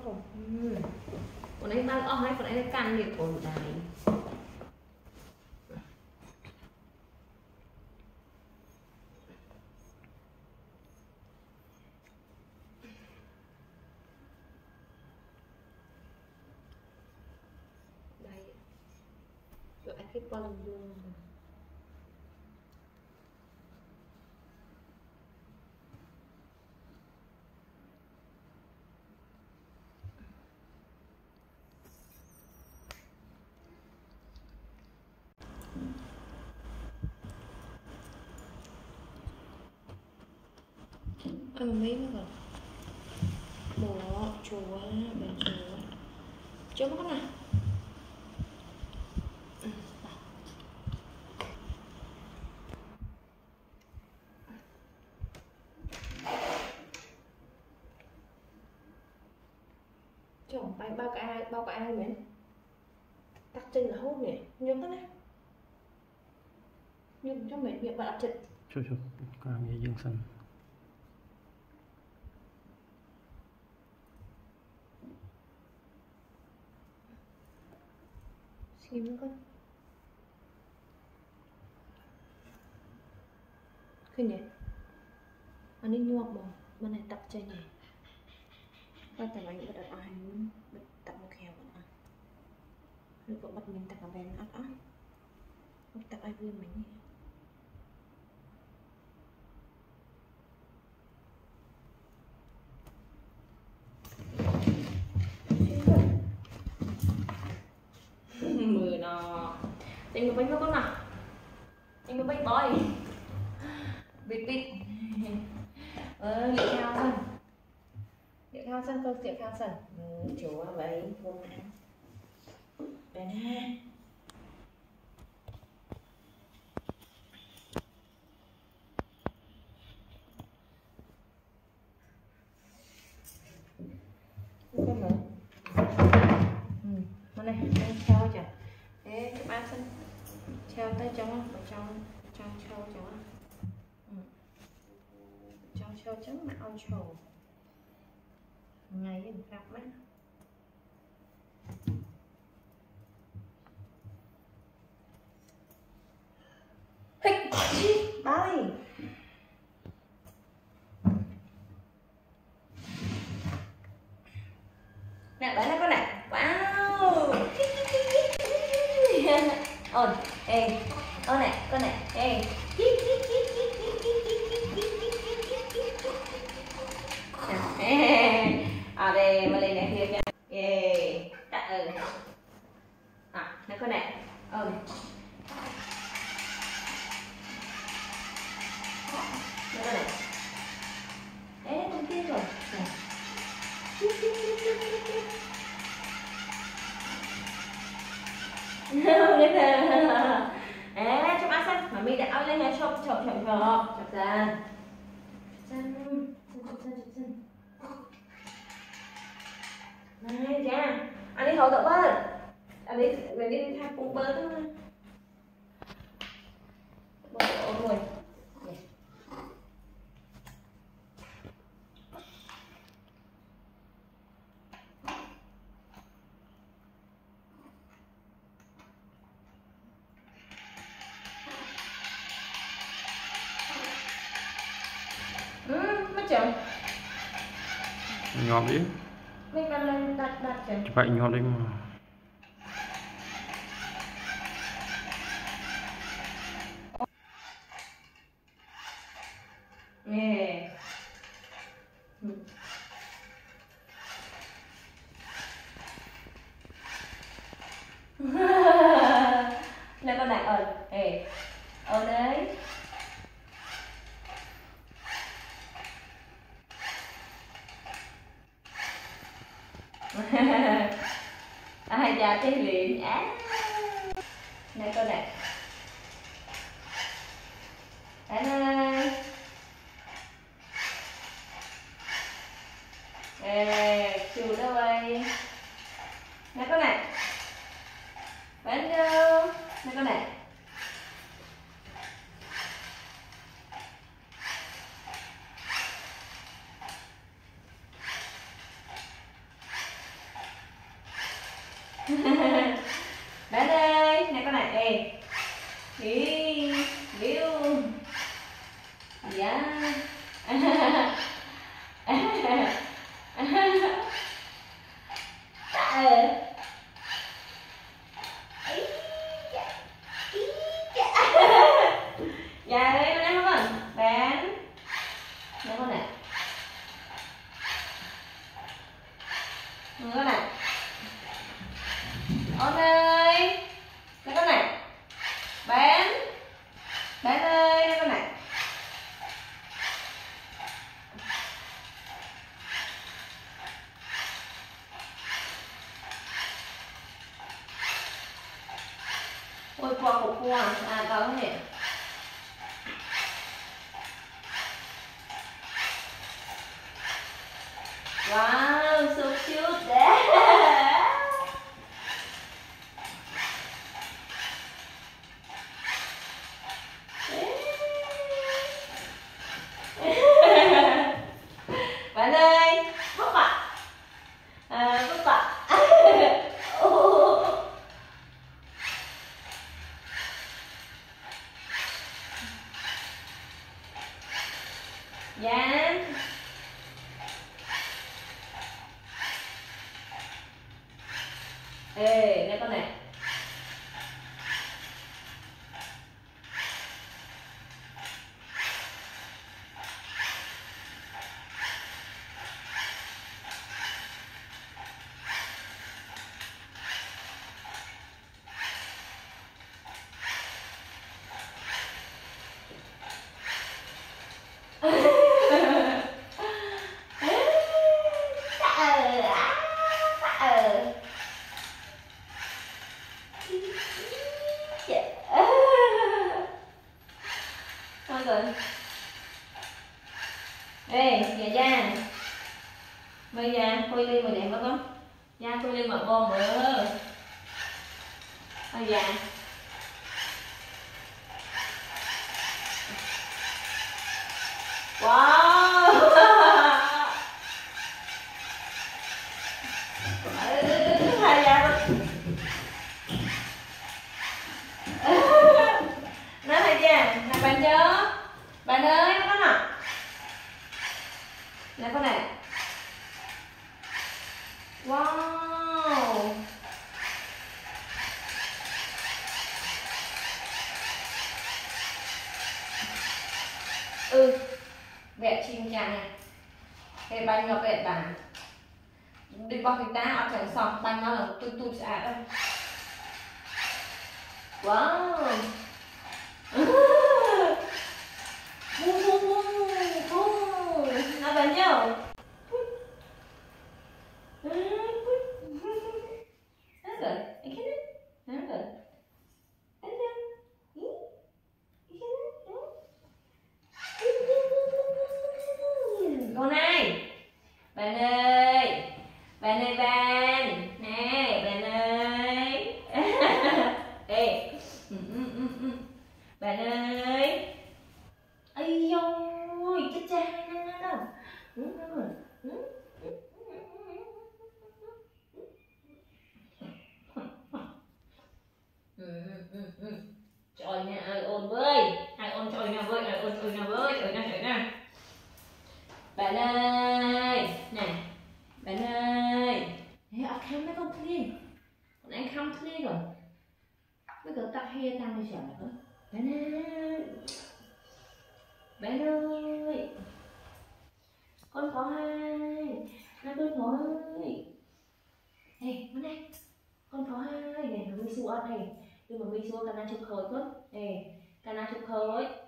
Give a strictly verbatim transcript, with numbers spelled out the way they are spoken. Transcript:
rồi. Ừ. Còn ấy bao ở hay còn ấy can liệt ổn đài. Đây. Rồi anh cái con luôn. Ăn mấy nữa rồi. Bỏ chúa, bỏ chúa. Chúa mất nào. Chồng bay bao cái ai, bao cái ai mến. Tắc chân là hốt nè, nhớ thế này. Nhưng cho mến việc bạn đặt chật. Chú chú, càng nghe dương sân. Xin nữa con. Khi nhỉ? Anh đi nhuộm mà, bên này tập chơi nhỉ. Và tầm anh bắt đặt anh bắt tập một khéo bạn ạ. Rồi cậu bắt mình tập ở bên ác ác. Bắt tập ai vui mình nhỉ. Mười nó anh có bánh không con nào? Anh có bánh boy bịt bịt ờ liệu theo sân liệu theo sân không liệu theo sân ừ, chú à vậy không ăn đây nè không mở ừ mà này đang treo chả thế các bạn sân treo tay trong ở trong trong treo trong ừ. Trong treo trắng mạo trầu ngày em gặp á hích bay nè đấy là con này wow ồn ê ơ này con này ê à đây mà lên này kia kìa ê đặt ừ à này con này ờ này con này ê con kia rồi ê chụp ăn xanh mà mình đã ao lên nhà chụp chụp chụp chụp chụp ra xanh chụp xanh chụp xanh này cha anh đi hậu tập bơi anh đi mình đi tham cùng bơi thôi bơi rồi ừ mất chừng Nhọm đi mình cần lên đặt đặt chừng chụp ảnh nhọm đi mà nè ừ. Lên con này ơi ê ở đấy ai già cái liền á này con này đây này ê chù đâu vậy này con này bán đâu này con này Bạn ơi, này con này, ê. Đi, biu. Dạ. Dạ đây con em không? Bạn. Đây con này. Đây con này. Con ơi. Đây con này. Bạn. Bạn ơi, đây con này. Ôi qua cục qua à tao không hiểu. Wow, so cute đấy. Bạn ơi, bốc ạ. À, bốc ạ. Dạ. Ê, đây con này. Rồi. Ê, dạ cha. Bây giờ khui ly mà đẹp đó con. Cha khui ly mà con bữa. Bây giờ. Wow. Hay da. Nói hay cha, là bạn nhớ. Bạn ơi, nó có nào? Này con này. Wow. Ừ. Vẽ chim chàng này. Cái bánh ngọc vẹn bản. Đi bọc người ta ở chẳng sọc bánh nó là tụi tụi sạch đâu. Wow. Nó bánh nhau. Con này. Bạn ơi. Bạn ơi bạn. Nè, bạn ơi. Ê. Bạn ơi. Ây dồi, chết cha nhanh nhanh đâu. Trời nha, ai ôn với. Ai ôn trời nha với, ai ôn trời nha với, trời nha, trời nha. Bạn ơi, nè. Bạn ơi. Ê, ở khám mấy con thiên. Con anh khám thiên rồi. Bây giờ tắt he tăng đi sợ. Bạn ơi. Bạn ơi. Con có hai. Hai con có hai. Ê, con này. Con có hai. Này, nó mi su ăn này. Nhưng mà mi su cana chụp khởi cơ. Ê, cana chụp khởi.